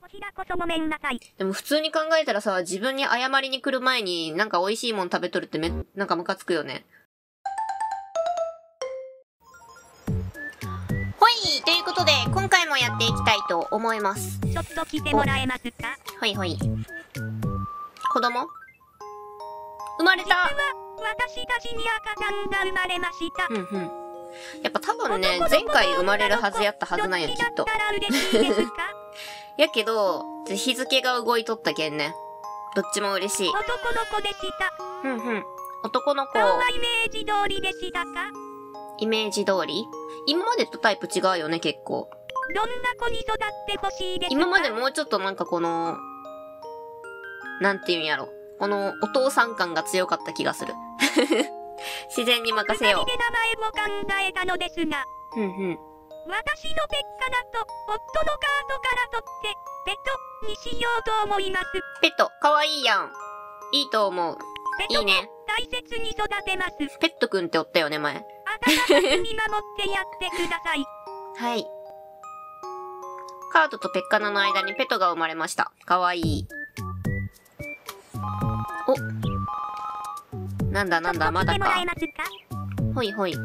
ちらこそごめんなさい。 でも普通に考えたらさ、自分に謝りに来る前になんか美味しいもん食べとるってなんかムカつくよね。ほい、ということで今回もやっていきたいと思います。 ちょっと来てもらえますか？ ほいほい。子供生まれた。 私たちに赤ちゃんが生まれました。 うんうん。やっぱ多分ね、前回生まれるはずやったはずなんや、きっと。やけど、日付が動いとったけんね。どっちも嬉しい。 男の子でした。 うんうん。男の子。 顔はイメージ通りでしたか？ イメージ通り？今までとタイプ違うよね、結構。 どんな子に育ってほしいですか？ 今までもうちょっとなんかこの、なんていうんやろ。このお父さん感が強かった気がする。自然に任せよう。 二人で名前を考えたのですが。 うんうん。 私のペッカだと、夫のカードから取って、ペットにしようと思います。 ペット、かわいいやん。いいと思う。いいね。 大切に育てます。 ペットくんっておったよね、前。 温かく見守ってやってください。 はい。カードとペッカナの間にペトが生まれました。かわいい。お。なんだ、まだか。ほいほい。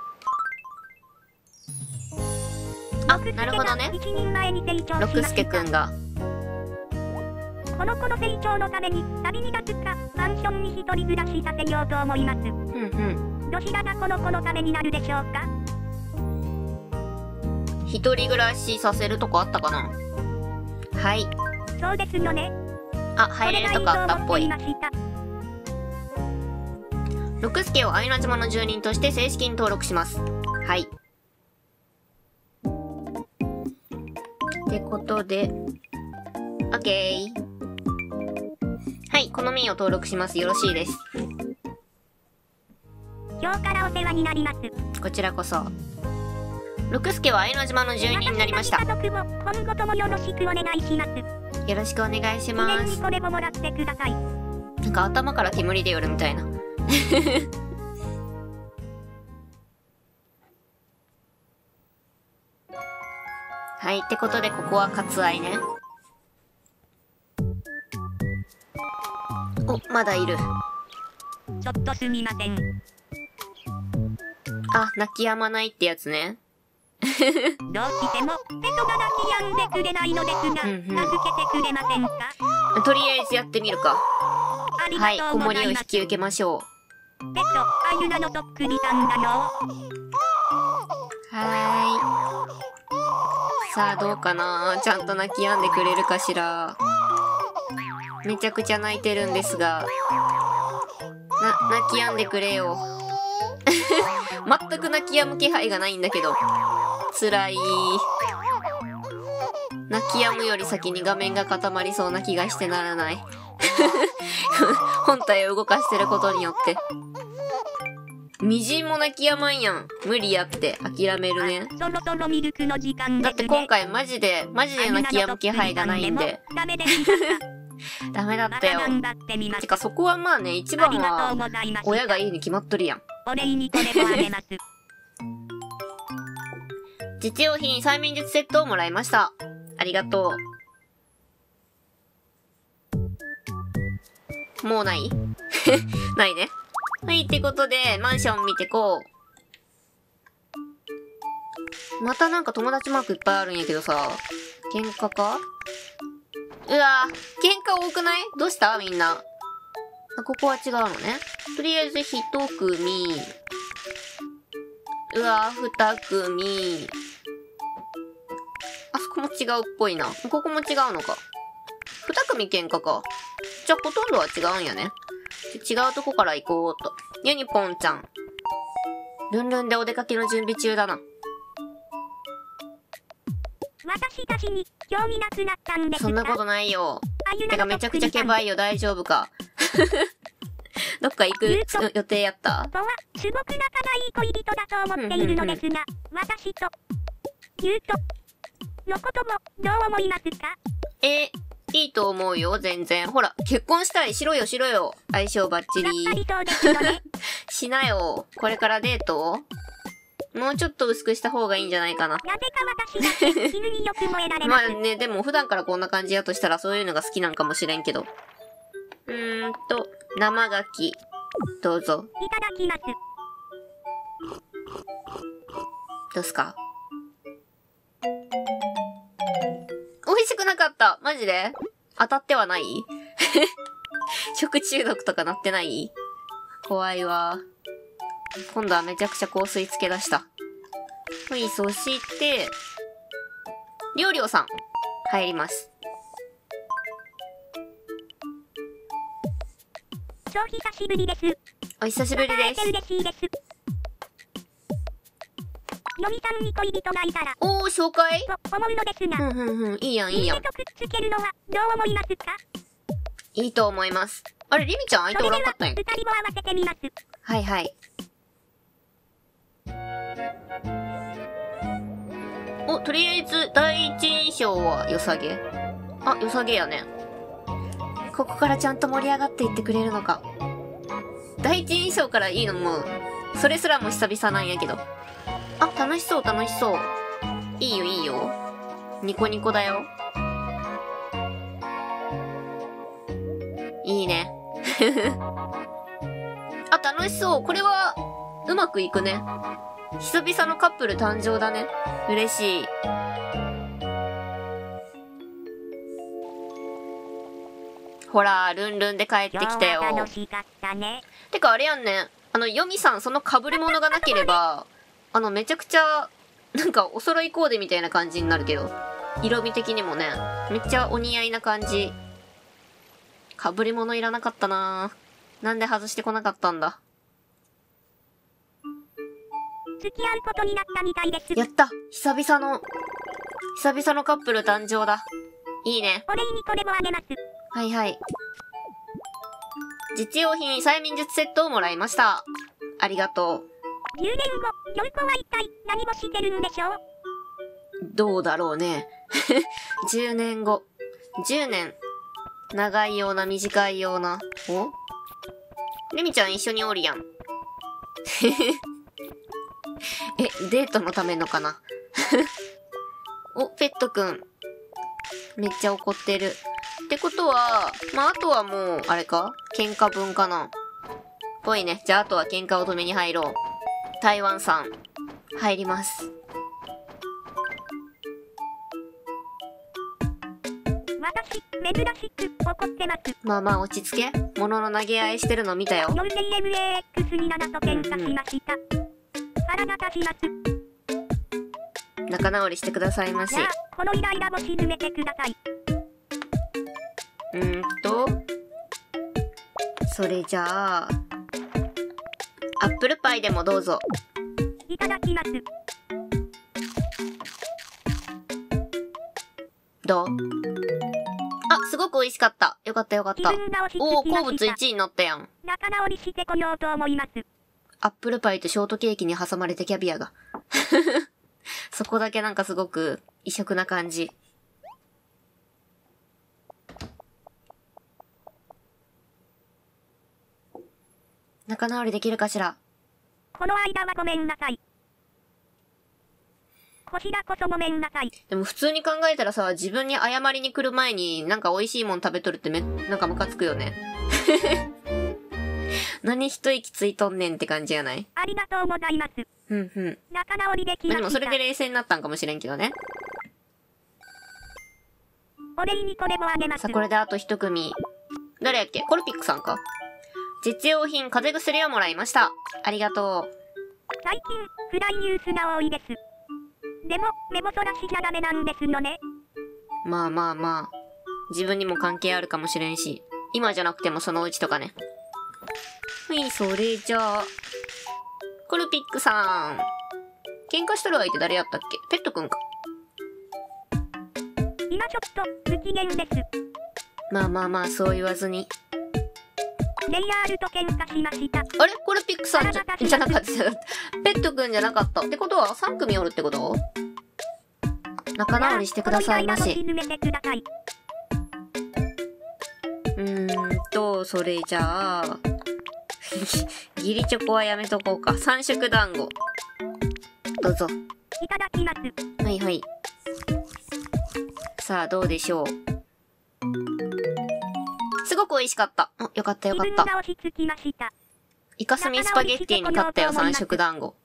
あ、なるほどね。六助くんが。 この子の成長のために、旅に立つか、マンションに一人暮らしさせようと思います。どちらがこの子のためになるでしょうか？ 一人暮らしさせるとこあったかな？はい。 そうですよね。 あ、入れるとこあったっぽい。六助をアイナ島の住人として正式に登録します。はい。ってことで、オッケー。はい、この民を登録します。よろしいです。 今日からお世話になります。 こちらこそ。六助は愛の島の住人になりました。 家族も今後ともよろしくお願いします。 よろしくお願いします。 記念にこれももらってください。 なんか頭から煙で寄るみたいな。はい、ってことでここは割愛ね。お、まだいる。 ちょっとすみません。 あ、泣き止まないってやつね。 どうしても、ペトが泣き止んでくれないのですが、助けてくれませんか？ とりあえずやってみるか。はい、子守を引き受けましょう。ペト、あゆなのそっくりさんだよ。 はーい。さあ、どうかな？ちゃんと泣き止んでくれるかしら。めちゃくちゃ泣いてるんですが。泣き止んでくれよ。全く泣き止む気配がないんだけど。辛い。泣き止むより先に画面が固まりそうな気がしてならない。本体を動かしてることによって。みじんも泣き止まんやん。無理やって諦めるね。 そろそろミルクの時間ですね。 だって今回マジで泣き止む気配がないんで。ダメだったよ。てかそこはまあね、一番は親がいいに決まっとるやん。 お礼にこれもあげます。 実用品催眠術セットをもらいました。ありがとう。もうないないね。はい、ってことで、マンション見てこう。またなんか友達マークいっぱいあるんやけどさ。喧嘩か？うわぁ、喧嘩多くない？どうしたみんな。あ、ここは違うのね。とりあえず一組。うわぁ、二組。あそこも違うっぽいな。ここも違うのか。二組喧嘩か。じゃあほとんどは違うんやね。違うとこから行こうと。ユニポンちゃん。ルンルンでお出かけの準備中だな。 私たちに興味なくなったんですか？ そんなことないよ。てかめちゃくちゃケバいよ。大丈夫か。どっか行く予定やった？ とはすごく仲がいい恋人だと思っているのですが、私とユウトのこともどう思いますか？ いいと思うよ、全然。ほら、結婚したい。しろよ。相性バッチリ。 やっぱりそうですよね。 しなよ。これからデート？ もうちょっと薄くした方がいいんじゃないかな。 なぜか私だって犬によく燃えられます。 まあね、でも普段からこんな感じやとしたらそういうのが好きなんかもしれんけど。生牡蠣、どうぞ。 いただきます。 どうすか？美味しくなかった。マジで？当たってはない？食中毒とかなってない？怖いわ。今度はめちゃくちゃ香水つけ出した。はい、そして、りょうりょうさん、入ります。 超久しぶりです。 お久しぶりです。 嬉しいです。よみさんに恋人がいたら、 おー、紹介？ と思うのですが、 いいやん、いいやん。 とくっつけるのはどう思いますか？ いいと思います。あれ、リミちゃん相手おらんかったんや。 二人も合わせてみます。 はいはい。お、とりあえず、第一印象は良さげ。あ、良さげやね。ここからちゃんと盛り上がっていってくれるのか。第一印象からいいのも、それすらも久々なんやけど。あ、楽しそう、楽しそう。いいよ、いいよ。ニコニコだよ。いいね。あ、楽しそう。これは、うまくいくね。久々のカップル誕生だね。嬉しい。ほら、ルンルンで帰ってきたよ。 楽しかったね。 てかあれやんね。ヨミさんその被り物がなければ、めちゃくちゃ、なんかお揃いコーデみたいな感じになるけど。色味的にもね。めっちゃお似合いな感じ。被り物いらなかったなぁ。なんで外してこなかったんだ。 付き合うことになったみたいです。 やった！久々のカップル誕生だ。いいね。 お礼にこれもあげます。 はいはい。実用品催眠術セットをもらいました。ありがとう。 10年後、ヨルコは一体何をしてるんでしょう？ どうだろうね。10年後。10年。長いような短いような。お？レミちゃん一緒におるやん。デートのためのかな。お、ペットくん。めっちゃ怒ってる。ってことは、まあ、あとはもう、あれか？喧嘩分かな。ぽいね。じゃあ、あとは喧嘩を止めに入ろう。台湾さん、入ります。 私、珍しく怒ってます。 まあまあ、落ち着け。物の投げ合いしてるの見たよ。 夜 AMAX に7と喧嘩しました。腹が立ちます。 仲直りしてくださいまし。 じゃあ、このイライラを沈めてください。 それじゃあ、アップルパイでもどうぞ。 いただきます。 どう？あ、すごく美味しかった。よかったよかった。おー、好物1位になったやん。 仲直りしてこようと思います。 アップルパイとショートケーキに挟まれてキャビアが。そこだけなんかすごく異色な感じ。仲直りできるかしら。 この間はごめんなさい。こちらこそごめんなさい。 でも普通に考えたらさ、自分に謝りに来る前になんか美味しいもん食べとるってなんかムカつくよね。何一息ついとんねんって感じやない？ ありがとうございます。仲直りできました。 でもそれで冷静になったんかもしれんけどね。 お礼にこれもあげます。 さあこれであと一組。誰やっけ？コルピックさんか？実用品風邪薬をもらいました。ありがとう。 最近、暗いニュースが多いです。でも、目もそらしちゃダメなんですよね。 まあまあまあ。自分にも関係あるかもしれんし。今じゃなくてもそのうちとかね。はい、それじゃあ。コルピックさん。喧嘩しとる相手誰やったっけ？ペットくんか。 今ちょっと、不機嫌です。 まあまあまあ、そう言わずに。 レイヤールと喧嘩しました。 あれコルピックさんじゃなかった。ペットくんじゃなかった。ってことは3組おるってこと？仲直りしてくださいまし。それじゃあ、義理チョコはやめとこうか。3色団子。 どうぞ。 いただきます。 はいはい。さあ、どうでしょう。すごく美味しかった。あ、よかったよかった。 自分が押し付きました。 イカスミスパゲッティに勝ったよ、三色団子。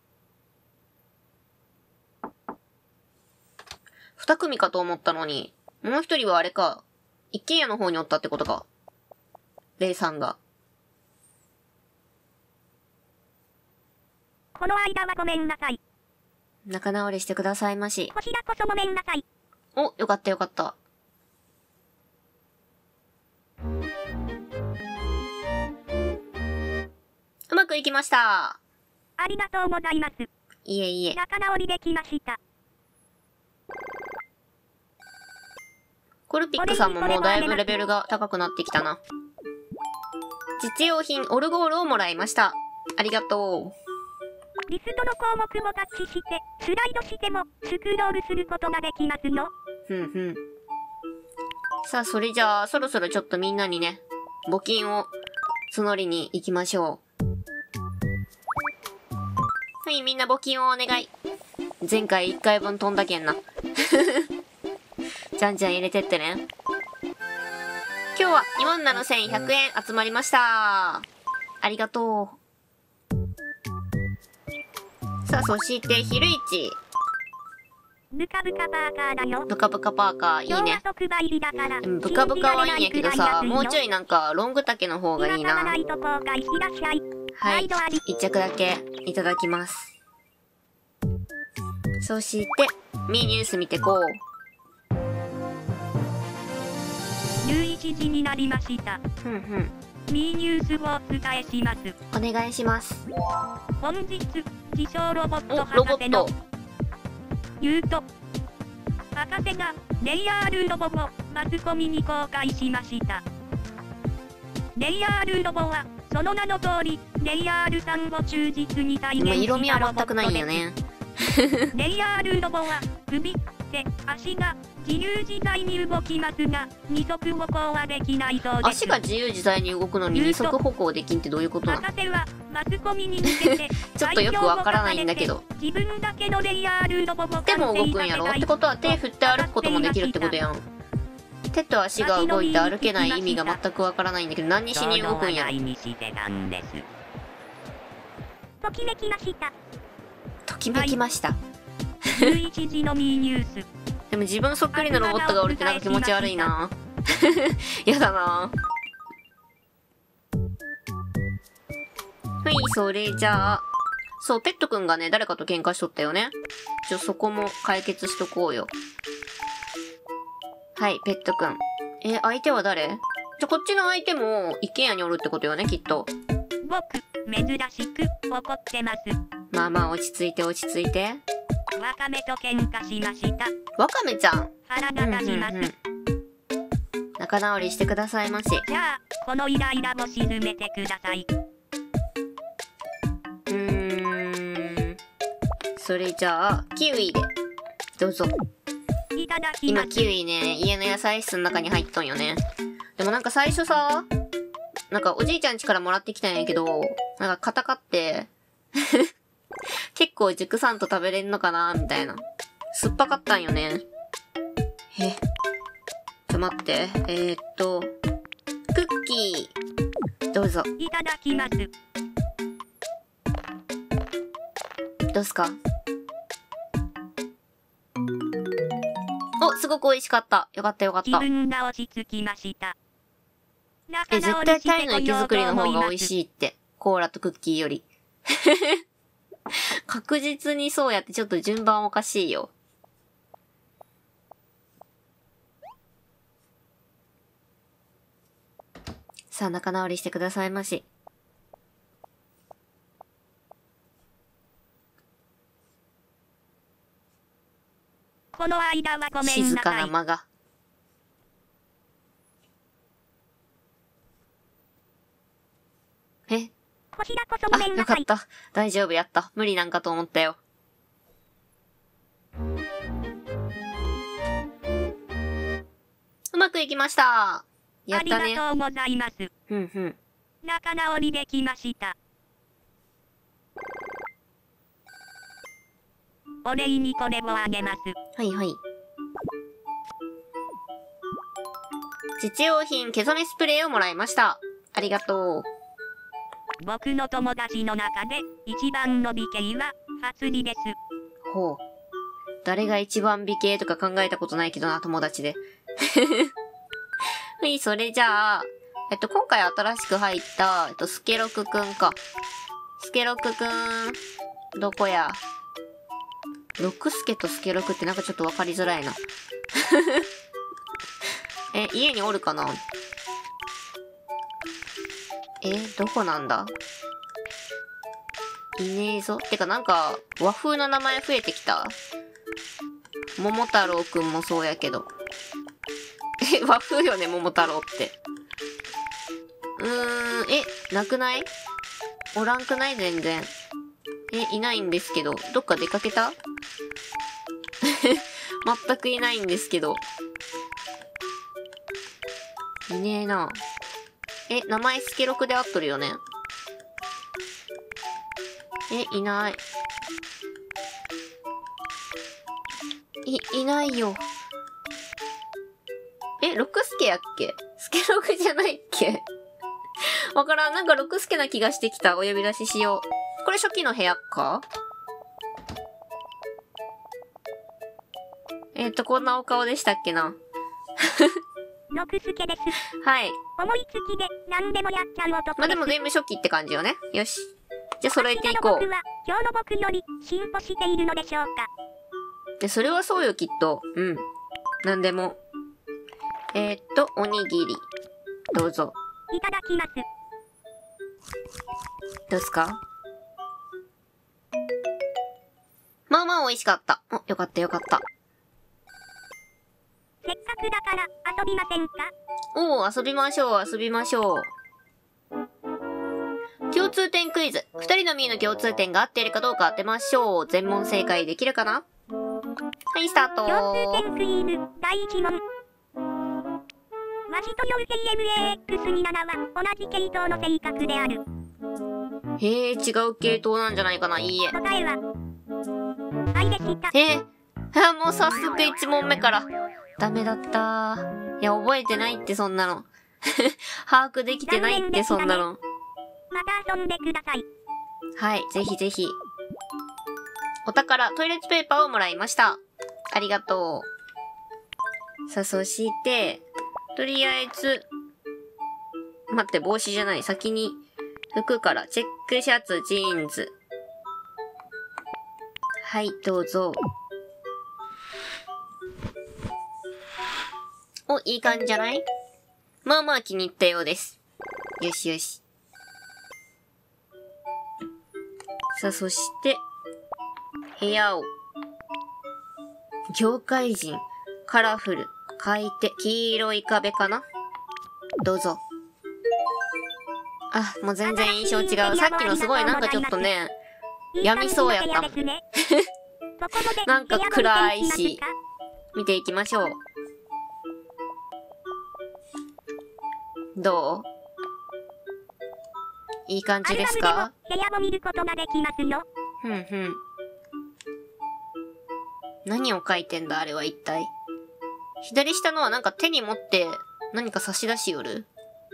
二組かと思ったのに、もう一人はあれか。一軒家の方におったってことか。レイさんが。 この間はごめんなさい。 仲直りしてくださいまし。 こちらこそごめんなさい。 お、よかったよかった。うまくいきました。 ありがとうございます。 いえいえ。 仲直りできました。 コルピックさんももうだいぶレベルが高くなってきたな。実用品オルゴールをもらいました。ありがとう。 リストの項目をタッチして、スライドしても、スクロールすることができますの。 さあ、それじゃあ、そろそろちょっとみんなにね、募金を募りに行きましょう。はい、みんな募金をお願い。前回1回分飛んだけんな。じゃんじゃん入れてってね。今日は47,100円集まりました。ありがとう。さあ、そして、昼市。 ブカブカパーカーだよ。 ブカブカパーカー、いいね。 特売日だから。 ブカブカはいいんやけどさ、もうちょいなんか、ロング丈の方がいいな。はい。一着だけいただきます。そして、ミーニュース見てこう。 11時になりました。ミーニュースをお伝えします。 お願いします。 本日、自称ロボット博士の言うと、博士がレイヤールロボをマスコミに公開しました。レイヤールロボは、その名の通り、レイヤールさんを忠実に再現した色味はロボット全くないんよでね。 す。レイヤールロボは、首、手、足が自由自在に動きますが、二足歩行はできないそうです。 足が自由自在に動くのに二足歩行できんってどういうことなの？ 博士はマスコミに向けてちょっとよくわからないんだけど。 自分だけのレイヤールロボを手も動くんやろってことは手振って歩くこともできるってことやん。手と足が動いて歩けない意味が全くわからないんだけど、何にしに動くんやろ。 ときめきました。 ときめきました。 11時のミーニュース。 でも自分そっくりのロボットがおるってなんか気持ち悪いな。やだな。はい、それじゃあ。そう、ペットくんがね、誰かと喧嘩しとったよね。そこも解決しとこうよ。はい、ペットくん。相手は誰？こっちの相手も一軒家におるってことよね、きっと。 僕、珍しく怒ってます。 まあまあ、落ち着いて落ち着いて。 ワカメと喧嘩しました。 ワカメちゃん。 腹が立ちます。 仲直りしてくださいまし。 じゃあ、このイライラを沈めてください。 それじゃあ、キウイで。どうぞ。 いただきます。 今、キウイね、家の野菜室の中に入っとんよね。でもなんか最初さ、なんかおじいちゃん家からもらってきたんやけど、なんか硬かって、結構熟さんと食べれんのかなみたいな。酸っぱかったんよね。ちょっと待って。クッキー。どうぞ。 いただきます。 どうすか？お、すごく美味しかった。よかったよかった。 自分が落ち着きました。 絶対タイの息作りの方が美味しいって。コーラとクッキーより。確実にそうやってちょっと順番おかしいよ。さあ、仲直りしてくださいまし。 この間はごめんなさい。 静かな間が。 こちらこそごめんなさい。 よかった。大丈夫やった。無理なんかと思ったよ。うまくいきました。やったね。 ありがとうございます。仲直りできました。 お礼にこれをあげます。 はいはい。実用品毛染めスプレーをもらいました。ありがとう。 僕の友達の中で一番の美形は初美です。 ほう。誰が一番美形とか考えたことないけどな、友達で。はい、それじゃあ、今回新しく入った、スケロクくんか。スケロクくん、どこや。六助とスケロクってなんかちょっとわかりづらいな。家におるかな？どこなんだ？いねえぞ。てかなんか、和風の名前増えてきた？桃太郎くんもそうやけど。和風よね、桃太郎って。なくない？おらんくない？全然。いないんですけど。どっか出かけた？全くいないんですけど。いねえな。名前スケロクで合っとるよね。いない。いないよ。六助やっけ？スケロクじゃないっけ？わからん。なんか六助な気がしてきた。お呼び出ししよう。これ初期の部屋か？こんなお顔でしたっけな。 六助です。 はい。 思いつきで何でもやっちゃう男です。 まあ、でも全部初期って感じよね。よし。じゃあ揃えていこう。 今日の僕より進歩しているのでしょうか。 で、それはそうよ、きっと。うん。なんでも。おにぎり。どうぞ。 いただきます。 どうすか？まあまあ美味しかった。よかったよかった。 せっかくだから遊びませんか？ 遊びましょう、遊びましょう。共通点クイズ。二人のミーの共通点が合っているかどうか当てましょう。全問正解できるかな？はい、スタート。 共通点クイズ、第1問。ワシとヨルセイ MAX27 は同じ系統の性格である。 違う系統なんじゃないかな。いいえ。 答えは、愛でした。 もう早速1問目から。ダメだったいや、覚えてないって、そんなの。把握できてないって、そんなの。 また遊んでください。 はい、ぜひぜひ。お宝、トイレットペーパーをもらいました。ありがとう。さあ、そして、とりあえず、待って、帽子じゃない。先に、服から、チェックシャツ、ジーンズ。はい、どうぞ。いい感じじゃない？まあまあ気に入ったようです。よしよし。さあ、そして、部屋を。業界人、カラフル、買い手、黄色い壁かな？どうぞ。もう全然印象違う。さっきのすごいなんかちょっとね、病みそうやったもん。なんか暗いし、見ていきましょう。どう？いい感じですか？ 部屋も見ることができますよ。 ふんふん。何を書いてんだあれは一体。左下のはなんか手に持って何か差し出しよる？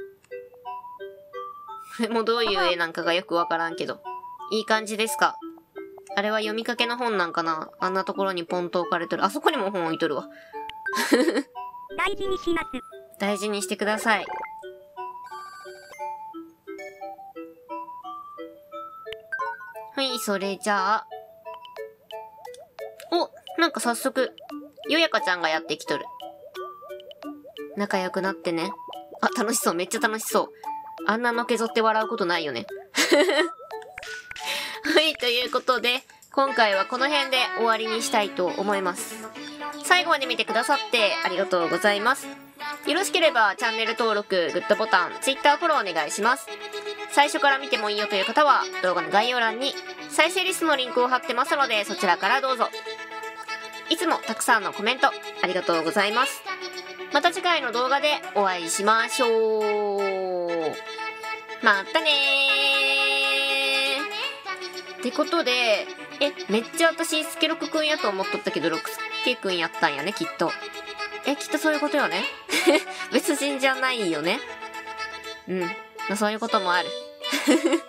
もうどういう絵なんかがよくわからんけど。いい感じですか？あれは読みかけの本なんかな？あんなところにポンと置かれとる。あそこにも本置いとるわ。 大事にします。 大事にしてください。はい、それじゃあ。なんか早速、よやかちゃんがやってきとる。仲良くなってね。楽しそう、めっちゃ楽しそう。あんなのけぞって笑うことないよね。はい、ということで、今回はこの辺で終わりにしたいと思います。最後まで見てくださってありがとうございます。よろしければチャンネル登録、グッドボタン、Twitter フォローお願いします。最初から見てもいいよという方は動画の概要欄に再生リストのリンクを貼ってますのでそちらからどうぞ。いつもたくさんのコメントありがとうございます。また次回の動画でお会いしましょう。またねー。ってことで、 めっちゃ私、スケロクくんやと思っとったけど、ロクスケくんやったんやね、きっと。きっとそういうことよね。別人じゃないよね。うん。まあ、そういうこともある。